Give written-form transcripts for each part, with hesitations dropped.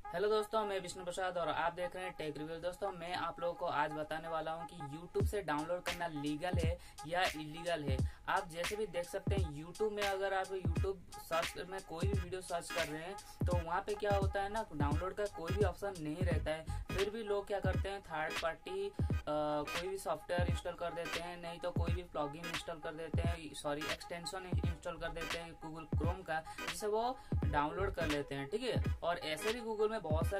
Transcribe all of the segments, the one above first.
Hello दोस्तों, मैं विष्णु प्रसाद और आप देख रहे हैं टेक रिव्यू। दोस्तों, मैं आप लोगों को आज बताने वाला हूं कि YouTube से डाउनलोड करना लीगल है या इलीगल है। आप जैसे भी देख सकते हैं YouTube में, अगर आप YouTube सर्च में कोई भी वीडियो सर्च कर रहे हैं तो वहां पे क्या होता है ना, डाउनलोड का कोई भी ऑप्शन नहीं रहता है। फिर भी लोग क्या करते हैं, थर्ड पार्टी कोई भी सॉफ्टवेयर इंस्टॉल कर देते हैं, नहीं तो कोई भी प्लगइन इंस्टॉल कर देते हैं, सॉरी एक्सटेंशन इंस्टॉल कर देते हैं गूगल क्रोम का, जिससे वो डाउनलोड कर लेते हैं। ठीक है। और ऐसे भी गूगल में बहुत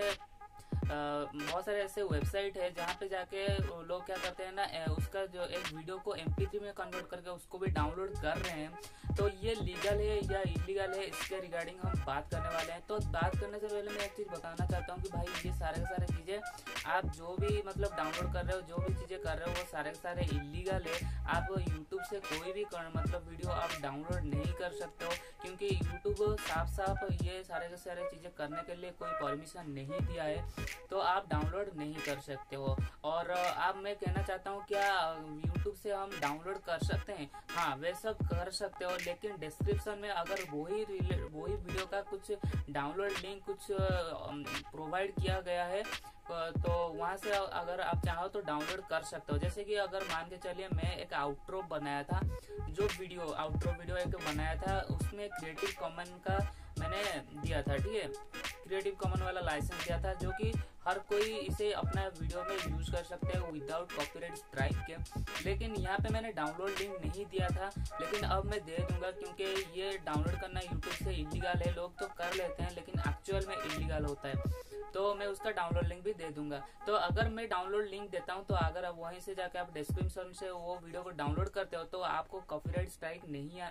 सारे ऐसे वेबसाइट है जहाँ पे जाके लोग क्या करते हैं ना, उसका जो एक वीडियो को MP3 में कन्वर्ट करके उसको भी डाउनलोड कर रहे हैं। तो ये लीगल है या इलीगल है, इसके रिगार्डिंग हम बात करने वाले हैं। तो बात करने से पहले मैं एक चीज बताना चाहता हूँ कि भाई ये सारे चीजें आप जो भी मतलब डाउनलोड कर रहे हो, जो भी चीजें कर रहे हो, वो सारे इलीगल है। आप यूट्यूब से कोई भी मतलब वीडियो आप डाउनलोड नहीं कर सकते हो, क्योंकि यूट्यूब साफ ये सारे चीजें करने के लिए कोई परमिशन नहीं दिया है, तो आप डाउनलोड नहीं कर सकते हो। और अब मैं कहना चाहता हूँ, क्या YouTube से हम डाउनलोड कर सकते हैं? हाँ, वे सब कर सकते हो, लेकिन डिस्क्रिप्शन में अगर वही वीडियो का कुछ डाउनलोड लिंक कुछ प्रोवाइड किया गया है, तो वहां से अगर आप चाहो तो डाउनलोड कर सकते हो। जैसे कि अगर मान के चलिए, मैं एक आउट्रो बनाया था, जो आउट्रो वीडियो एक बनाया था, उसमें क्रिएटिव कॉमन का मैंने दिया था। ठीक है, क्रिएटिव कॉमन वाला लाइसेंस दिया था, जो कि हर कोई इसे अपना वीडियो में यूज कर सकते हैं विदाउट कॉपीराइट स्ट्राइक के। लेकिन यहाँ पे मैंने डाउनलोड लिंक नहीं दिया था, लेकिन अब मैं दे दूंगा, क्योंकि ये डाउनलोड करना यूट्यूब से इलीगल है। लोग तो कर लेते हैं, लेकिन एक्चुअल में इलीगल होता है। तो मैं उसका डाउनलोड लिंक भी दे दूंगा। तो अगर मैं डाउनलोड लिंक देता हूं, तो अगर आप वहीं से जाकर आप डिस्क्रिप्शन से वो वीडियो को डाउनलोड करते हो, तो आपको कॉपीराइट स्ट्राइक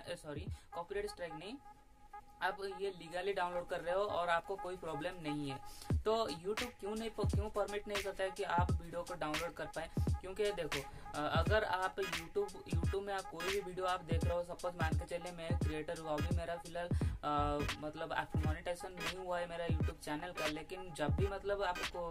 नहीं, आप ये लीगली डाउनलोड कर रहे हो और आपको कोई प्रॉब्लम नहीं है। तो YouTube क्यों परमिट नहीं करता है कि आप वीडियो को डाउनलोड कर पाए? क्योंकि देखो, अगर आप YouTube में आप कोई भी वीडियो आप देख रहे हो, सपोज मान के चलिए मैं क्रिएटर हुआ, अभी मेरा फिलहाल मतलब मोनेटाइजेशन नहीं हुआ है मेरा YouTube चैनल का, लेकिन जब भी मतलब आपको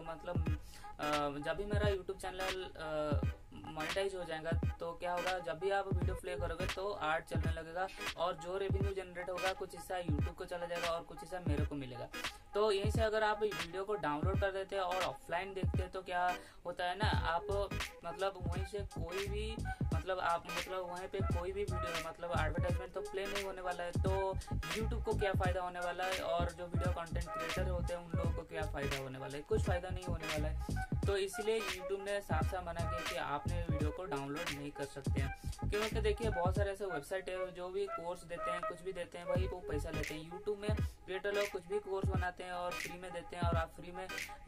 जब भी मेरा YouTube चैनल मोनेटाइज हो जाएगा, तो क्या होगा, जब भी आप वीडियो प्ले करोगे तो आर्ट चलने लगेगा, और जो रेवेन्यू जनरेट होगा कुछ हिस्सा यूट्यूब को चला जाएगा और कुछ हिस्सा मेरे को मिलेगा। तो यहीं से अगर आप वीडियो को डाउनलोड कर देते हैं और ऑफलाइन देखते हैं, तो क्या होता है ना, आप मतलब वहीं से कोई भी वहीं पे कोई भी वीडियो मतलब एडवर्टाइजमेंट तो प्ले नहीं होने वाला है। तो यूट्यूब को क्या फायदा होने वाला है, और जो वीडियो कंटेंट क्रिएटर होते हैं उन लोगों को क्या फायदा होने वाला है? कुछ फायदा नहीं होने वाला है। तो इसलिए यूट्यूब ने साफ मना किया कि आपने वीडियो को डाउनलोड नहीं कर सकते हैं। क्योंकि देखिए, बहुत सारे ऐसे वेबसाइट है जो भी कोर्स देते हैं, कुछ भी देते हैं, भाई वो पैसा लेते हैं। यूट्यूब में क्रिएटर लोग कुछ भी कोर्स बनाते हैं और फ्री में देते हैं, और आप फ्री में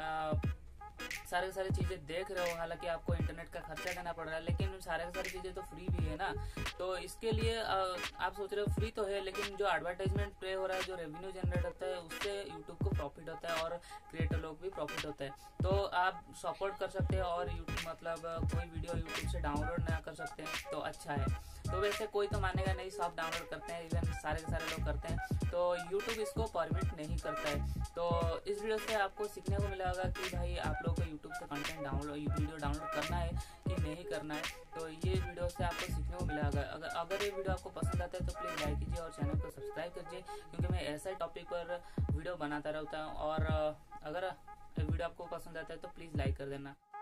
सारी चीजें देख रहे हो। हालांकि आपको इंटरनेट का खर्चा देना पड़ रहा है, लेकिन सारी चीजें तो फ्री भी है ना। तो इसके लिए आप सोच रहे हो फ्री तो है, लेकिन जो एडवर्टाइजमेंट प्ले हो रहा है, जो रेवेन्यू जनरेट होता है, उससे यूट्यूब को प्रॉफिट होता है और क्रिएटर लोग भी प्रॉफिट होता है। तो आप सपोर्ट कर सकते हैं, और यूट्यूब कोई वीडियो यूट्यूब से डाउनलोड ना कर सकते हैं तो अच्छा है। तो वैसे कोई तो मानेगा नहीं, सब डाउनलोड करते हैं, इवन सारे लोग करते हैं, तो यूट्यूब इसको परमिट नहीं करता है। तो इस वीडियो से आपको सीखने को मिला होगा कि भाई आप लोग को यूट्यूब से कंटेंट वीडियो डाउनलोड करना है कि नहीं करना है। तो ये वीडियो से आपको सीखने को मिला होगा। अगर ये वीडियो आपको पसंद आता है तो प्लीज लाइक कीजिए और चैनल को सब्सक्राइब कीजिए, क्योंकि मैं ऐसा टॉपिक पर वीडियो बनाता रहता हूँ। और अगर वीडियो आपको पसंद आता है तो प्लीज लाइक कर देना।